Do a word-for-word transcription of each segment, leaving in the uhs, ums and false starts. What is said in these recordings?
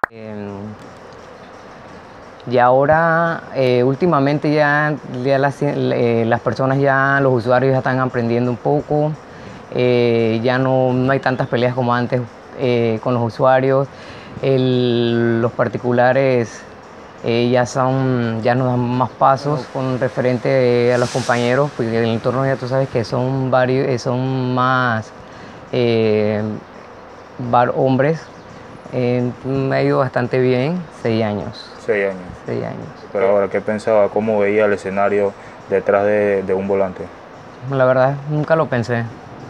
Eh, y ahora, eh, últimamente ya, ya las, eh, las personas, ya los usuarios ya están aprendiendo un poco, eh, ya no, no hay tantas peleas como antes eh, con los usuarios. El, los particulares eh, ya, son, ya nos dan más pasos con referente a los compañeros, porque en el entorno ya tú sabes que son, varios, eh, son más eh, var, hombres. Eh, me ha ido bastante bien, seis años. Seis años. Seis años. Pero ahora, ¿qué pensaba? ¿Cómo veía el escenario detrás de, de un volante? La verdad, nunca lo pensé.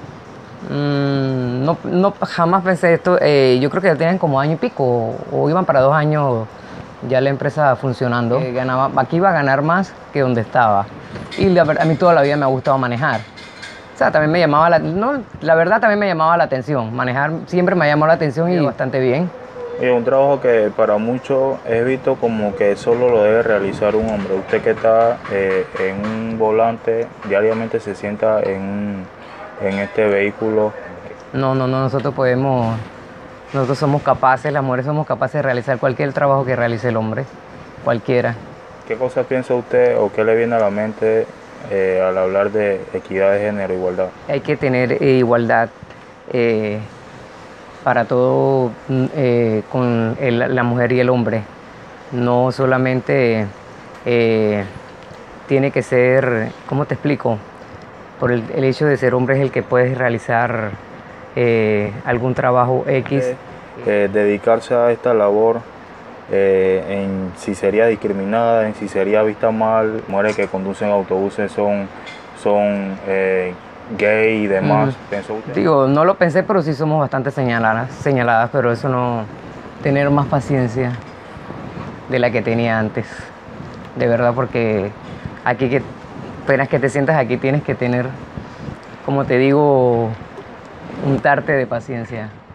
Mm, no, no, jamás pensé esto. Eh, yo creo que ya tenían como año y pico, o iban para dos años ya la empresa funcionando. Eh, ganaba, aquí iba a ganar más que donde estaba. Y la, a mí toda la vida me ha gustado manejar. O sea, también me llamaba la, no, la verdad también me llamaba la atención. Manejar siempre me ha llamado la atención y bastante bien. Y un trabajo que para muchos es visto como que solo lo debe realizar un hombre. Usted que está eh, en un volante, diariamente se sienta en, en este vehículo. No, no, no, nosotros podemos, nosotros somos capaces, las mujeres somos capaces de realizar cualquier trabajo que realice el hombre, cualquiera. ¿Qué cosas piensa usted o qué le viene a la mente eh, al hablar de equidad de género, igualdad? Hay que tener eh, igualdad eh, para todo eh, con el, la mujer y el hombre. No solamente eh, tiene que ser, ¿cómo te explico? Por el, el hecho de ser hombre es el que puedes realizar eh, algún trabajo X. Eh, eh, dedicarse a esta labor, eh, en si sería discriminada, en si sería vista mal, mujeres que conducen autobuses son, son eh, gay y demás. Mm. ¿Pensó usted? Digo, no lo pensé, pero sí somos bastante señaladas, señaladas, pero eso no, tener más paciencia de la que tenía antes, de verdad, porque aquí que apenas que te sientas aquí tienes que tener, como te digo, un tarte de paciencia.